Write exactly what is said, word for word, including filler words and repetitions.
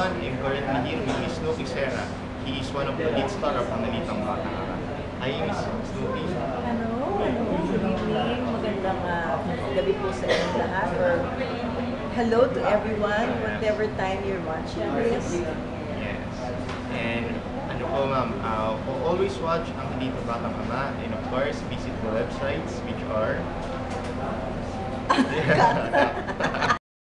everyone, I'm currently here with Miss Snooky Serna. He is one of the lead star of Angelito. Hi, Miss Snooky. Hello, hello, good evening, magandang uh, gabi po sa inyong lahat, or hello to everyone, whatever time you're watching this. Yes. And ano po ma'am, uh, always watch Angelito Batang Ama, and of course, visit the websites which are...